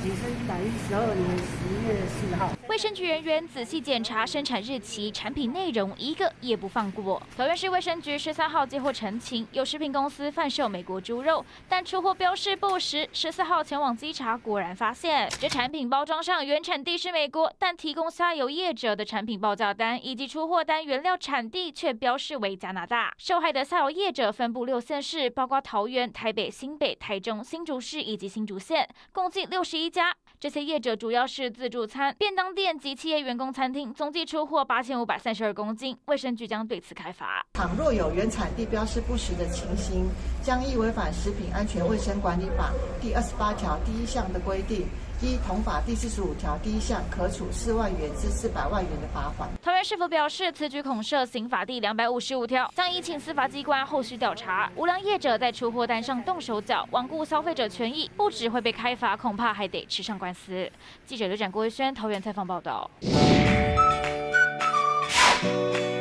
局是112年10月4号。 卫生局人员仔细检查生产日期、产品内容，一个也不放过。桃园市卫生局13号接获陈情，有食品公司贩售美国猪肉，但出货标示不实。14号前往稽查，果然发现这产品包装上原产地是美国，但提供下游业者的产品报价单以及出货单原料产地却标示为加拿大。受害的下游业者分布6县市，包括桃园、台北、新北、台中、新竹市以及新竹县，共计61家。这些业者主要是自助餐、便当店及企业员工餐厅，总计出货8532公斤。卫生局将对此开罚。 倘若有原产地标示不实的情形，将依违反《食品安全卫生管理法》第28条第1项的规定，依同法第45条第1项，可处4万元至400万元的罚款。 桃园市府表示，此举恐涉刑法第255条，将依请司法机关后续调查。无良业者在出货单上动手脚，罔顾消费者权益，不只会被开罚，恐怕还得吃上官司。记者刘展郭维轩桃园采访报道。